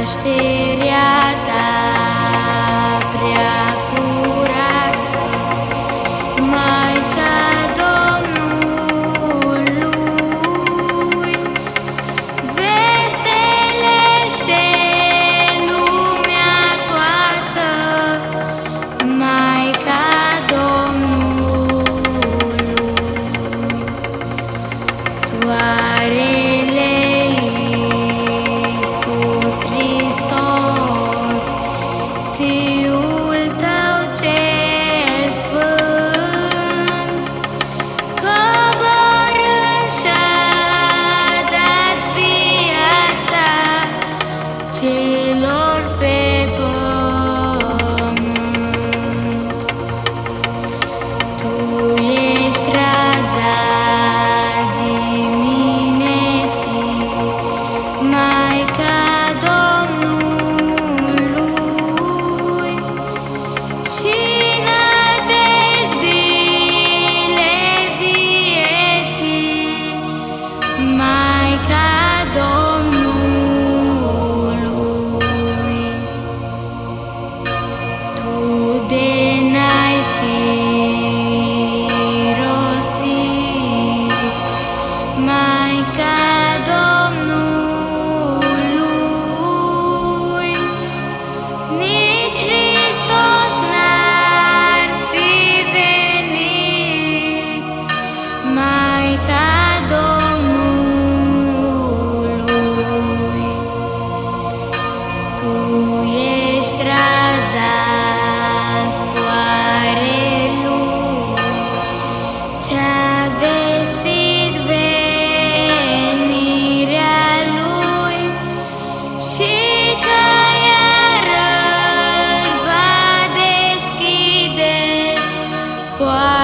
nașterea ta prea curată, Maica Domnului, veselește lumea toată, Maica Domnului. Soarele Iisus Hristos, Fiul tău cel sfânt, coborând și-a dat viața celor pe pământ. Tu ești raza dimineții, Maica Domnului, și nădejdile vieții, Maica Domnului. Tu de n-ai fi rosit, Maica Domnului, nici Hristos n-ar fi venit, Maica Domnului. Tu ești raza soarelui, ce-a vestit venirea lui, și că iară îl va deschide poarta